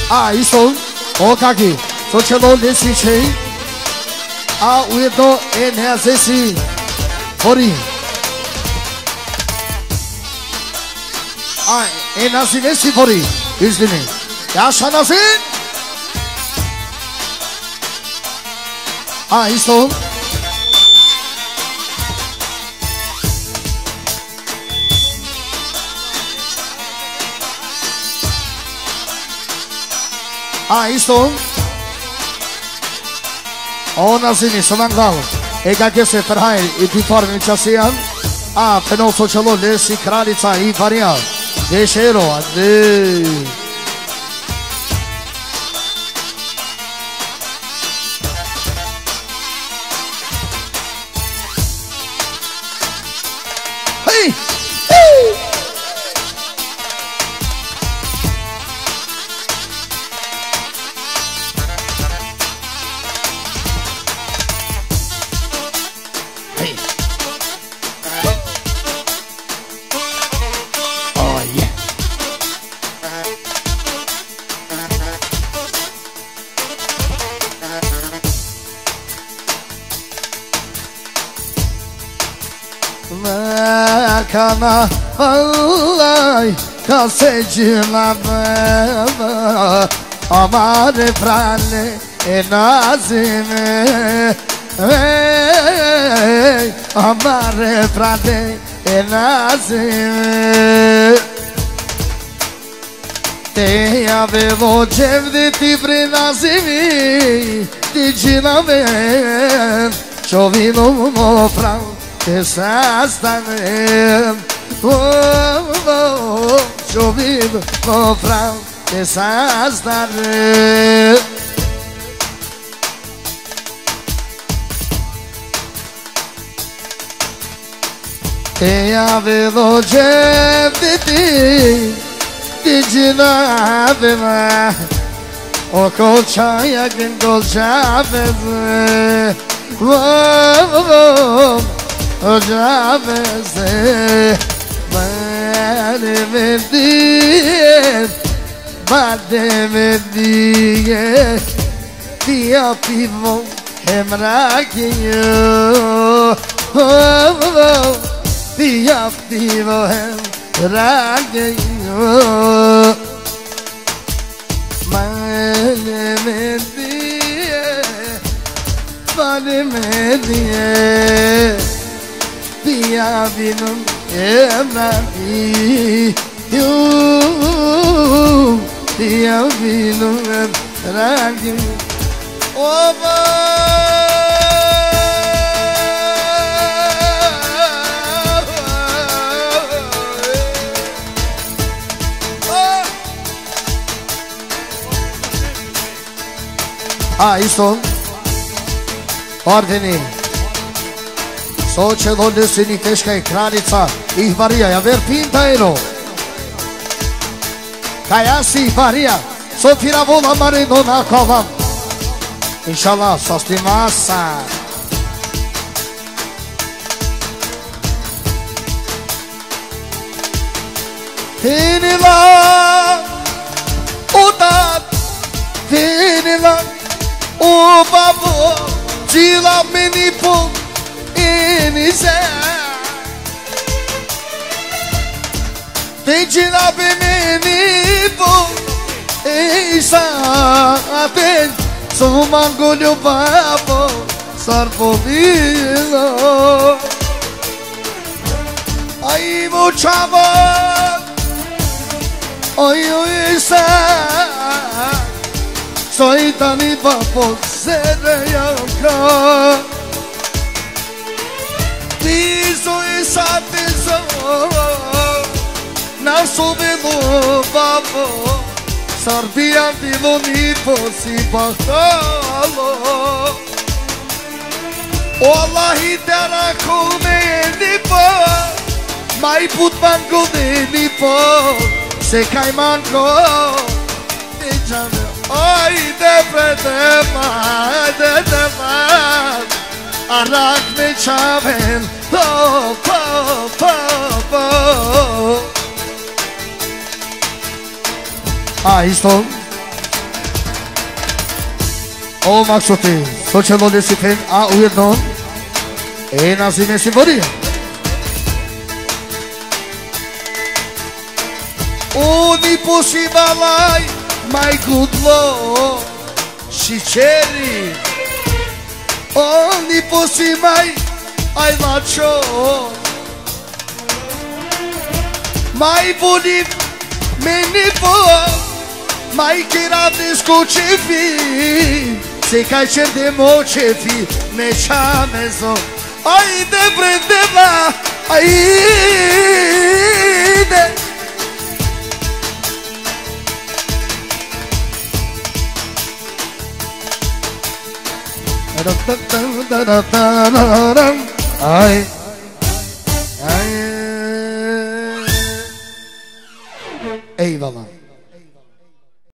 Iso, Okaki, so chelo lesi chei. Uedo enhezesi, Hori. Enazinesi Hori, izlini. Yaşanasın. Iso. Isto. Ona zini Samangal. Ega gese perhaj I pifarmin qasijan. Peno soqëllo lesi kralica I varia. Deshero, ade. Hey! Hey! Kana vallahi kasecina baba amare prane nazime amare prane nazime te avevo cevdi ti prenazimi ti giname chovino mo frau Desastanem, chovendo no frau, desastanem. Tem havido gente de ginavema, o colchaia que colchaveze, já veze, bade me diye, dia pivo hemrakinho, dia pivo hemrakinho, bade me diye. Dia vinum emradi dia vinum emradi Oba Isto Ordini Soqëllo lësini teshka I kralica I varia ja vertinta ero Kajasi I varia So firavola marido na kovam Inshallah sosti masa Finila Udat Finila O babo Cila menipo Inize Tecina bemenipo Isa aten Sumangolho babo Sarpovino Ai mochava Oi isa Soitani babo Sereyanka Piso essa pessoa Não soube no babo Sarbia bilo ni posi bakalo Wallahi tera kumeni po Mai put mango ni po Se kai mango Dejame Ai depredema Arak me chaven Isto O Maxote, Socialo de Sifen, a Uedon, e Nazime Sivoria. Unii posibilai mai gudlo și ceri. Unii posibilai ai la ciò. Mai buni meni po, mai chiravne scoce fi. Se cai cer de mo ce fi, ne ciamezo. Ai de prendeva, ai de. Ai